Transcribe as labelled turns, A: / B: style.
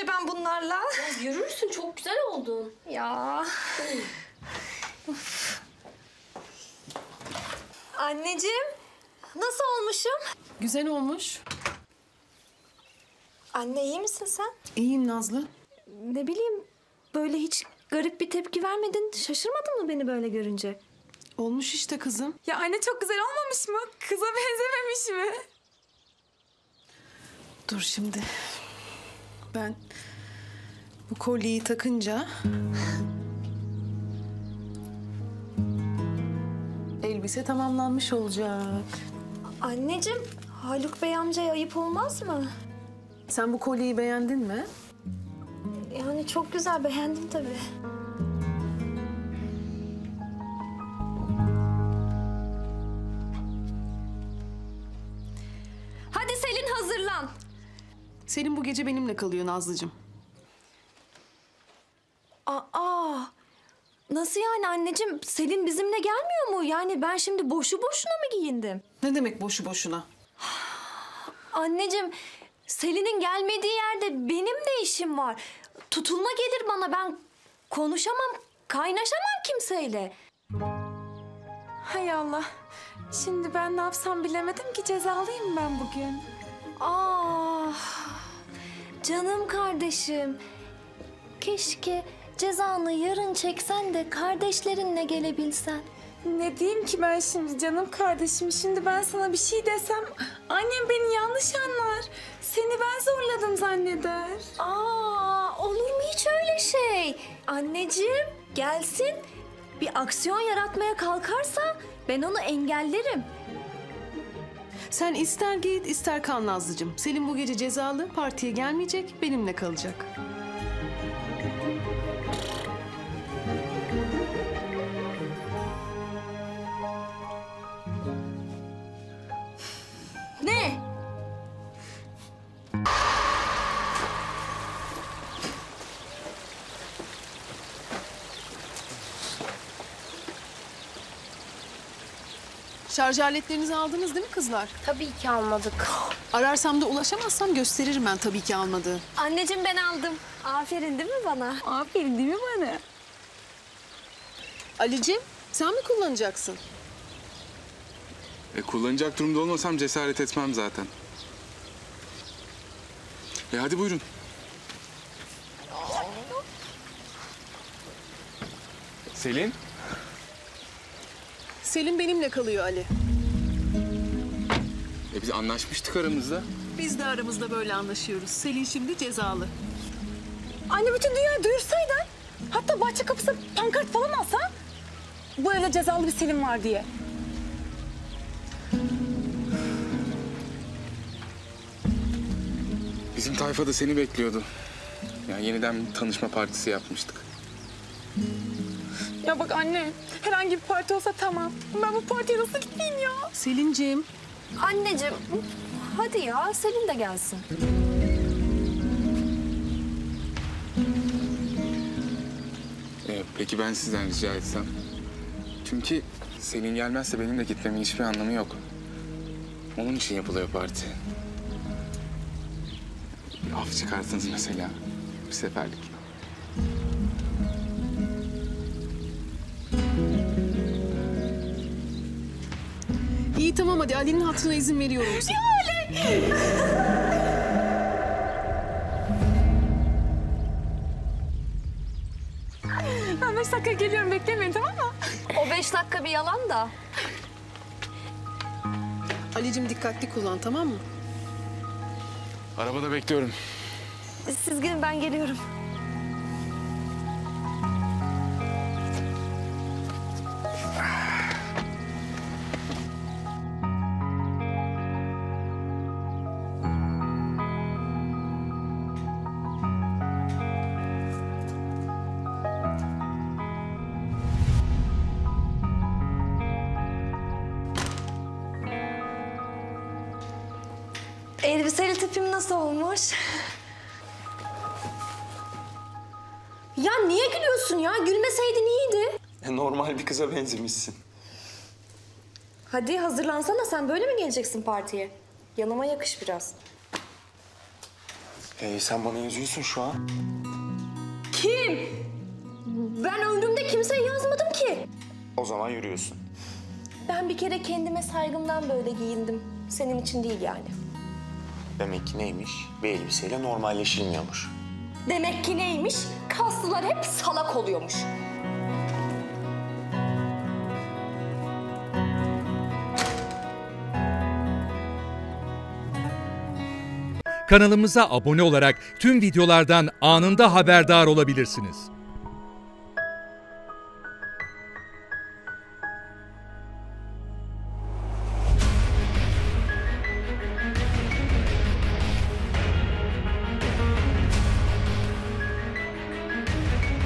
A: böyle ben bunlarla?
B: Ya yürürsün, çok güzel oldun.
A: Ya. Anneciğim, nasıl olmuşum?
C: Güzel olmuş.
A: Anne iyi misin sen?
C: İyiyim Nazlı.
A: Ne bileyim, böyle hiç garip bir tepki vermedin. Şaşırmadın mı beni böyle görünce?
C: Olmuş işte kızım.
D: Ya anne çok güzel olmamış mı? Kıza benzememiş mi?
C: Dur şimdi. Ben bu kolyeyi takınca... elbise tamamlanmış olacak.
A: Anneciğim, Haluk Bey amcaya ayıp olmaz mı?
C: Sen bu kolyeyi beğendin mi?
A: Yani çok güzel, beğendim tabii. Hadi Selin, hazırlan.
C: Selin bu gece benimle kalıyor Nazlıcığım.
A: Aa, nasıl yani anneciğim? Selin bizimle gelmiyor mu? Yani ben şimdi boşu boşuna mı giyindim?
C: Ne demek boşu boşuna?
A: Anneciğim, Selin'in gelmediği yerde benim de işim var. Tutulma gelir bana, ben konuşamam, kaynaşamam kimseyle.
D: Hay Allah. Şimdi ben ne yapsam bilemedim ki, cezalıyım ben bugün.
A: Canım kardeşim. Keşke cezanı yarın çeksen de kardeşlerinle gelebilsen.
D: Ne diyeyim ki ben şimdi canım kardeşim? Şimdi ben sana bir şey desem annem beni yanlış anlar. Seni ben zorladım zanneder.
A: Olur mu hiç öyle şey? Anneciğim gelsin, bir aksiyon yaratmaya kalkarsa ben onu engellerim.
C: Sen ister git ister kal Nazlıcığım. Selin bu gece cezalı, partiye gelmeyecek, benimle kalacak.
A: Ne?
C: Şarj aletlerinizi aldınız değil mi kızlar?
B: Tabii ki almadık.
C: Ararsam da ulaşamazsam gösteririm ben tabii ki almadığım.
A: Anneciğim ben aldım. Aferin değil mi bana?
D: Aferin değil mi bana?
C: Ali'cim sen mi kullanacaksın?
E: Kullanacak durumda olmasam cesaret etmem zaten. Hadi buyurun. Selin?
C: Selin benimle kalıyor Ali.
E: Biz anlaşmıştık aramızda.
C: Biz de aramızda böyle anlaşıyoruz. Selin şimdi cezalı.
D: Anne bütün dünyayı duyursaydın. Hatta bahçe kapısı pankart falan alsa. Bu evde cezalı bir Selim var diye.
E: Bizim tayfa da seni bekliyordu. Yani yeniden bir tanışma partisi yapmıştık.
D: Ya bak anne, herhangi bir parti olsa tamam. Ben bu partiye nasıl gideyim ya?
C: Selin'ciğim.
A: Anneciğim hadi ya, Selin de gelsin.
E: Peki ben sizden rica etsem? Çünkü Selin gelmezse benim de gitmemin hiçbir anlamı yok. Onun için yapılıyor parti. Bir af çıkartınız mesela. Bir seferlik.
C: İyi tamam hadi Ali'nin hatırına izin veriyorum.
D: Ben 5 dakika geliyorum, beklemeyin tamam mı?
A: O 5 dakika bir yalan da.
C: Ali'cim dikkatli kullan tamam mı?
E: Arabada bekliyorum.
A: Siz gidin, ben geliyorum. Elbiseli tipim nasıl olmuş? Ya niye gülüyorsun ya? Gülmeseydin iyiydi.
F: Normal bir kıza benzemişsin.
A: Hadi hazırlansana, sen böyle mi geleceksin partiye? Yanıma yakış biraz.
F: Sen bana yazıyorsun şu an.
A: Kim? Ben ömrümde kimseye yazmadım ki.
F: O zaman yürüyorsun.
A: Ben bir kere kendime saygımdan böyle giyindim. Senin için değil yani.
F: Demek ki neymiş? Bir elbiseyle normalleşilmiyormuş.
A: Demek ki neymiş? Kaslılar hep salak oluyormuş.
G: Kanalımıza abone olarak tüm videolardan anında haberdar olabilirsiniz.